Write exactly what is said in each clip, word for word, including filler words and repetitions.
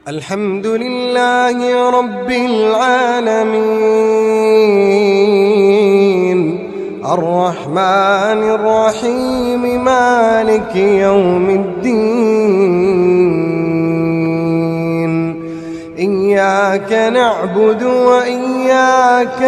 الحمد لله رب العالمين الرحمن الرحيم مالك يوم الدين إياك نعبد وإياك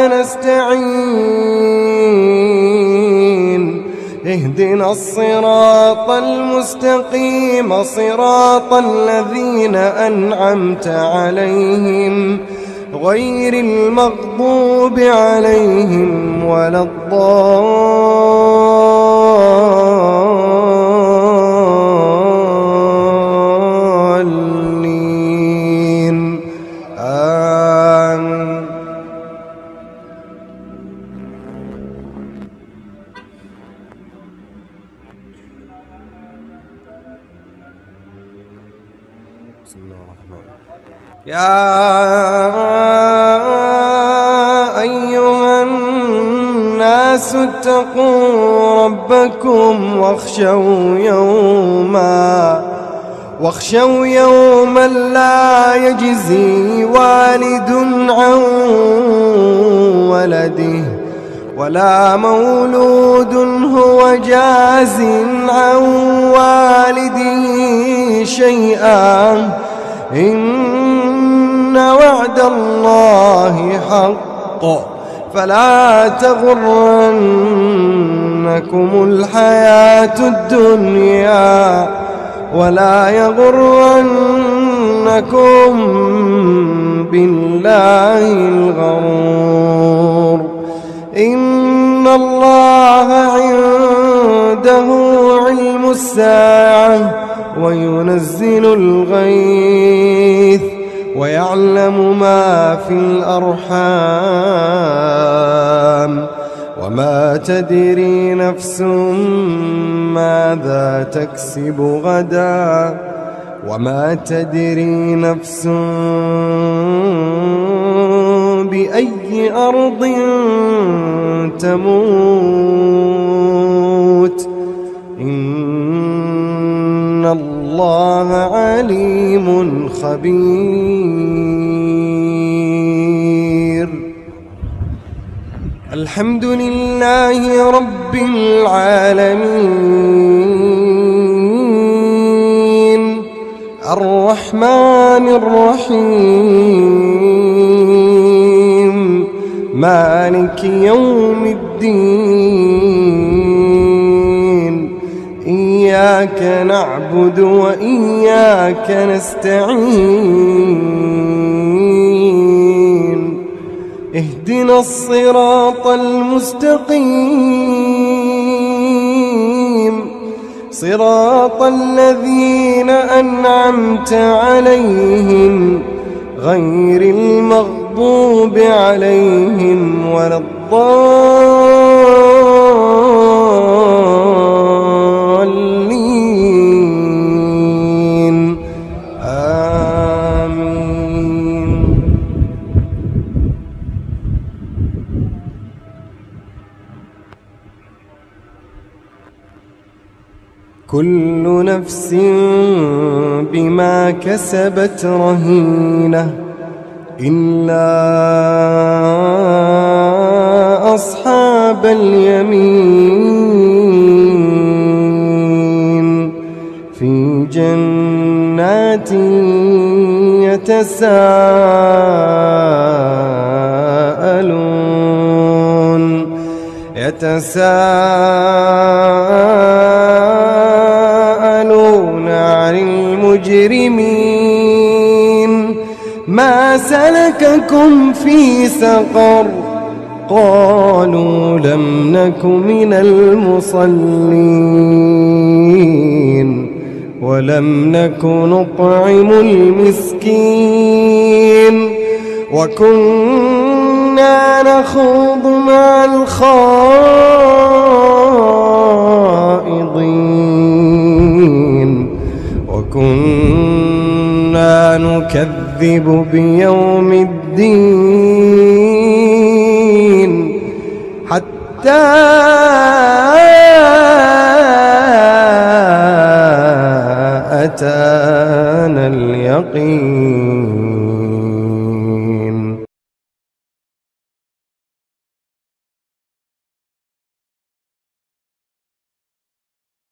نستعين اهدنا الصراط المستقيم صراط الذين أنعمت عليهم غير المغضوب عليهم ولا الضالين آمين. بسم الله الرحمن الرحيم. يا أيها الناس اتقوا ربكم واخشوا يوما واخشوا يوما لا يجزي والد عن ولده ولا مولود هو جاز عن والده شيئا إن وعد الله حق فلا تغرنكم الحياة الدنيا ولا يغرنكم بالله الغرور إن الله عنده علم الساعة وينزل الغيث ويعلم ما في الأرحام وما تدري نفس ماذا تكسب غدا وما تدري نفس بأي أرض تموت إن الله عليم خبير. الحمد لله رب العالمين الرحمن الرحيم مالك يوم الدين إياك نعبد وإياك نستعين اهدنا الصراط المستقيم صراط الذين أنعمت عليهم غير المغضوب عليهم ولا الضالين آمين. كل نفس بما كسبت رهينة إلا أصحاب اليمين في جنات يتساءلون يتساءلون عن المجرمين ما سلككم في سقر قالوا لم نك من المصلين ولم نك نطعم المسكين وكنا نخوض مع الخائضين وكنا نكذب بيوم الدين حتى أتانا اليقين يقين.